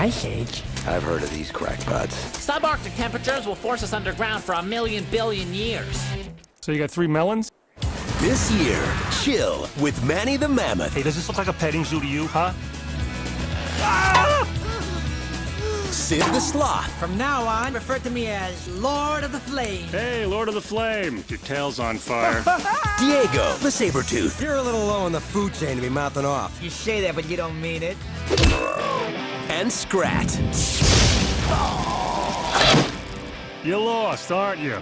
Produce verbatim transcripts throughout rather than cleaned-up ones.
Ice Age? I've heard of these crackpots. Subarctic temperatures will force us underground for a million billion years. So you got three melons? This year, chill with Manny the Mammoth. Hey, does this look like a petting zoo to you, huh? Sid the Sloth. From now on, refer to me as Lord of the Flame. Hey, Lord of the Flame, your tail's on fire. Diego the Sabretooth. You're a little low on the food chain to be mouthing off. You say that, but you don't mean it. And Scrat. You lost, aren't you?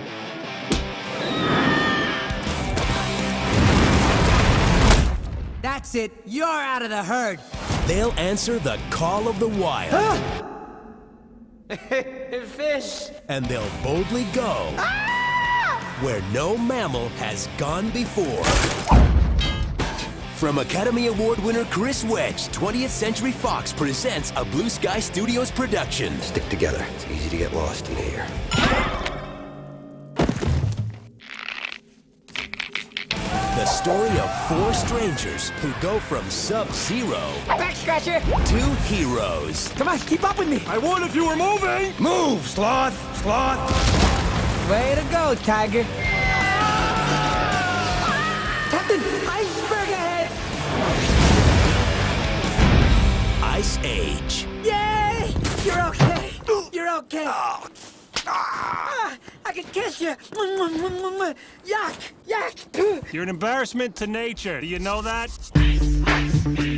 That's it. You're out of the herd. They'll answer the call of the wild. Fish. And they'll boldly go where no mammal has gone before. From Academy Award winner Chris Wedge, twentieth Century Fox presents a Blue Sky Studios production. Stick together. It's easy to get lost in here. The story of four strangers who go from sub-zero Back scratcher. to heroes. Come on, keep up with me. I would if you were moving! Move, Sloth! Sloth! Way to go, Tiger. Captain, iceberg ahead. Ice Age. Yay! You're okay. You're okay. Ah, I can kiss you. Yuck! Yuck! You're an embarrassment to nature. Do you know that?